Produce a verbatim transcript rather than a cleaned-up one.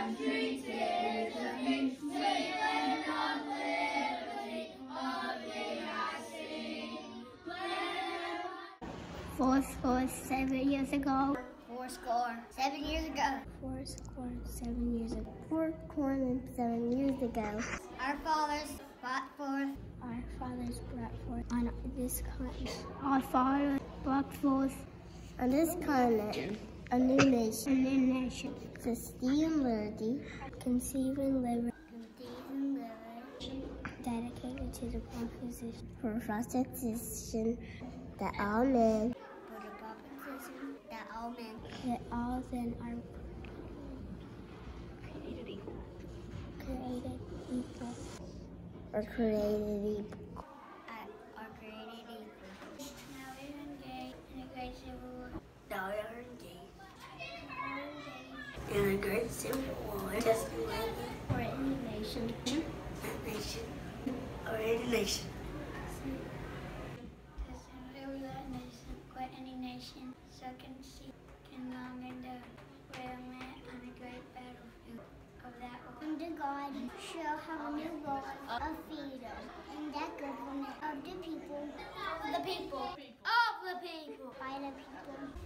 country tis of me, sweet land of liberty, of thee I sing. Four score seven years ago. Four score seven years ago. Four score seven years ago. Four score and seven years ago. Our fathers brought forth. Our fathers brought forth on this continent. Our fathers brought forth on this continent a new nation. A new nation. To steal and liberty. Conceive and liberty. Conceive and liberty. Dedicated to the proposition. For proposition that all men. For the proposition that all men. That all then are created equal. Created equal. Or created equal. Are created equal. Now we are engaged in a great civil war. Now we are engaged In a great civil war. Testing For any nation. nation. Or any nation. Where any nation so can see, can long endure, where a man on a great battlefield of that war. And the God shall have a new law of freedom and that government of the people. The people. Of the people. By the people.